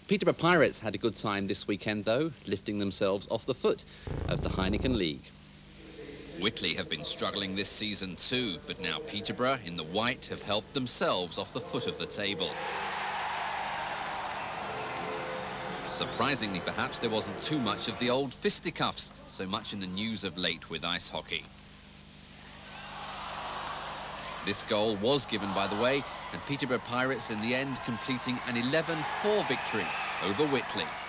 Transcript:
Peterborough Pirates had a good time this weekend, though, lifting themselves off the foot of the Heineken League. Whitley have been struggling this season too, but now Peterborough in the white have helped themselves off the foot of the table. Surprisingly, perhaps, there wasn't too much of the old fisticuffs, so much in the news of late with ice hockey. This goal was given, by the way, and Peterborough Pirates in the end completing an 11-4 victory over Whitley.